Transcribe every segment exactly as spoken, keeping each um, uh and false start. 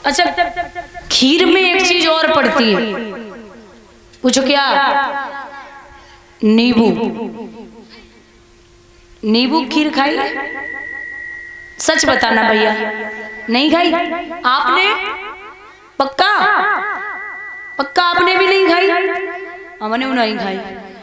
अच्छा, खीर में एक चीज और पड़ती है, पूछो क्या? नींबू। नींबू खीर खाई? सच बताना भैया, नहीं खाई? आपने? पक्का? पक्का आपने भी नहीं खाई? हमने नहीं खाई,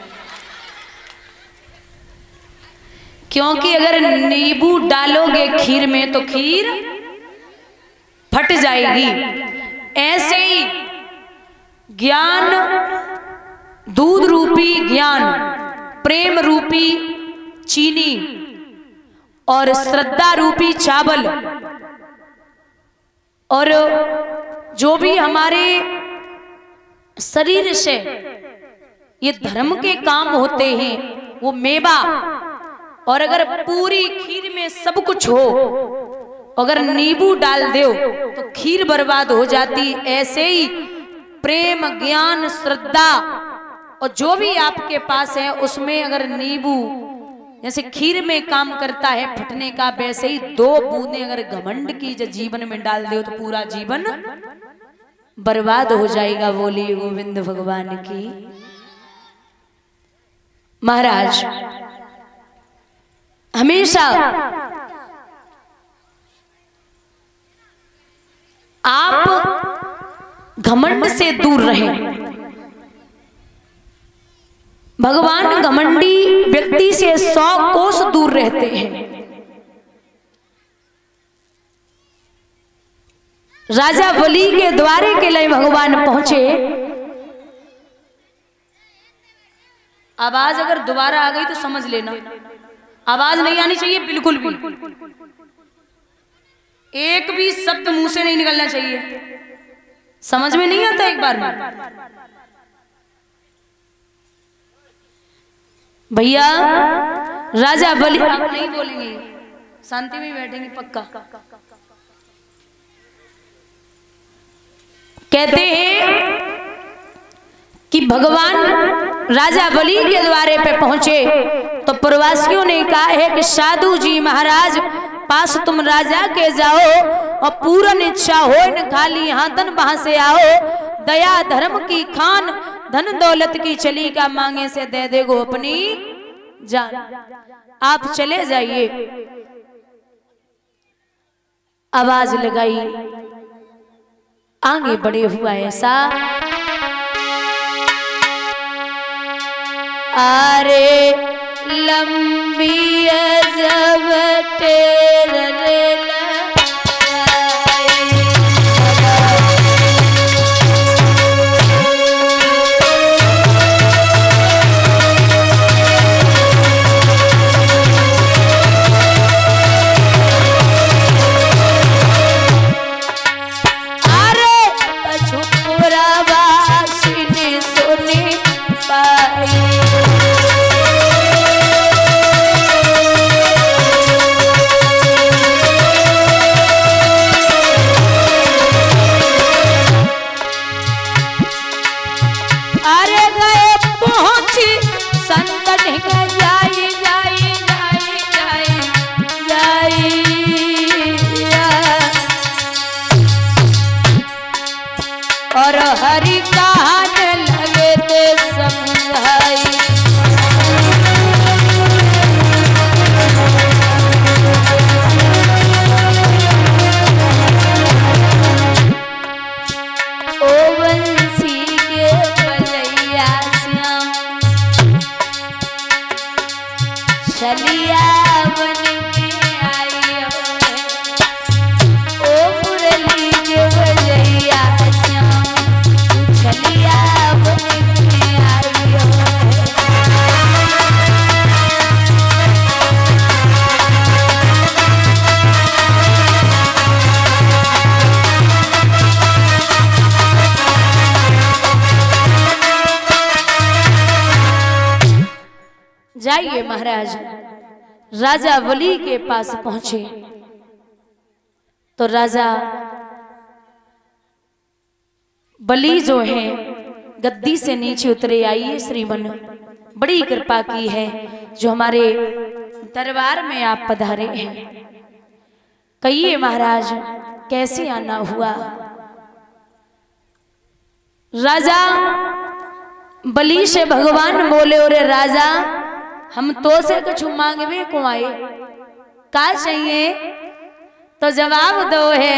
क्योंकि अगर नींबू डालोगे खीर में तो खीर फट जाएगी। ऐसे ही ज्ञान, दूध रूपी ज्ञान, प्रेम रूपी चीनी और श्रद्धा रूपी चावल, और जो भी हमारे शरीर से ये धर्म के काम होते हैं वो मेवा, और अगर पूरी खीर में सब कुछ हो, अगर नींबू डाल दो तो खीर बर्बाद हो जाती। ऐसे ही प्रेम, ज्ञान, श्रद्धा और जो भी आपके पास है उसमें अगर नींबू जैसे खीर में काम करता है फटने का, वैसे ही दो बूंदें अगर घमंड की जो जीवन में डाल दो तो पूरा जीवन बर्बाद हो जाएगा। बोलिए गोविंद भगवान की। महाराज हमेशा आप घमंड से दूर रहें। भगवान घमंडी व्यक्ति से सौ कोस दूर रहते हैं। राजा बलि के द्वारे के लिए भगवान पहुंचे। आवाज अगर दोबारा आ गई तो समझ लेना, आवाज नहीं आनी चाहिए बिल्कुल भी, एक भी शब्द मुंह से नहीं निकलना चाहिए। समझ में नहीं आता एक बार में? भैया राजा बलि, आप नहीं बोलेंगे, शांति में बैठेंगे पक्का। कहते हैं कि भगवान राजा बलि के द्वारे पे पहुंचे तो प्रवासियों ने कहा है कि साधु जी महाराज पास तुम राजा के जाओ और पूर्ण इच्छा हो न खाली यहाँ धन वहां से आओ, दया धर्म की खान धन दौलत की चली का मांगे से दे देगो अपनी जान। आप चले जाइए। आवाज लगाई, आगे बढ़े हुआ ऐसा, अरे लंबी जब तेरे और हरि कहने लगे ते समझाई। ओ बंसी के बजैया श्याम चलिया बन के आई है। ओ मुरली के बजैया चलिया बन के आई है। जाइए महाराज। राजा बलि के पास पहुंचे तो राजा बलि जो है गद्दी से नीचे उतरे। आइए श्रीमन, बड़ी कृपा की है जो हमारे दरबार में आप पधारे हैं। कहिए महाराज कैसे आना हुआ? राजा बलि से भगवान बोले, और राजा हम तो से कुछ मांगवे को आए, का चाहिए? तो जवाब दो है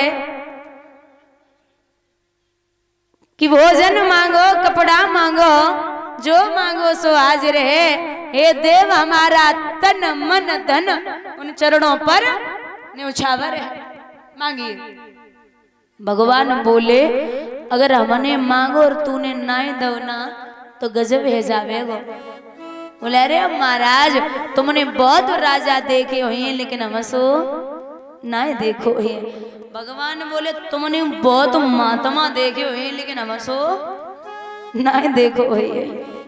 कि भोजन मांगो, कपड़ा मांगो, जो मांगो सो हाजिर है। हे देव हमारा तन मन धन उन चरणों पर न्यौछावर है, मांगिए। भगवान बोले, अगर हमने मांगो और तूने नाय दो ना तो गजब है जावेगो। बोले, अरे महाराज तुमने बहुत राजा देखे हुए लेकिन हमसो नाय देखो है। भगवान बोले, तुमने बहुत महात्मा देखे हुए लेकिन हमसो नाय देखो है।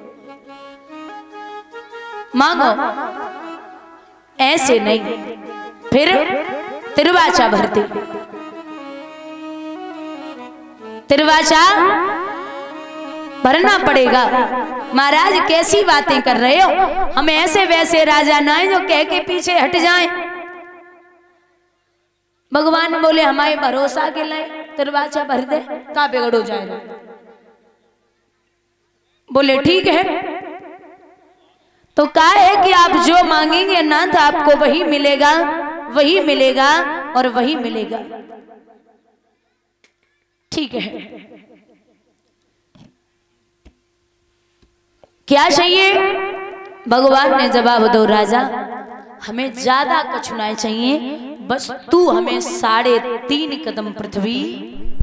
मांगो, ऐसे नहीं। फिर तिरवाचा भरती, तिरवाचा भरना पड़ेगा। महाराज कैसी बातें कर रहे हो, हम ऐसे वैसे राजा ना है जो कह के पीछे हट जाएं। भगवान बोले, हमारे भरोसा के लाए तिरवाचा भर दे, का बिगड़ हो जाएगा। बोले ठीक है, तो कहा है कि आप जो मांगेंगे ना तो आपको वही मिलेगा, वही मिलेगा और वही मिलेगा। ठीक है, क्या चाहिए? भगवान ने जवाब दो, राजा हमें ज्यादा कुछ ना चाहिए, बस तू हमें साढ़े तीन कदम पृथ्वी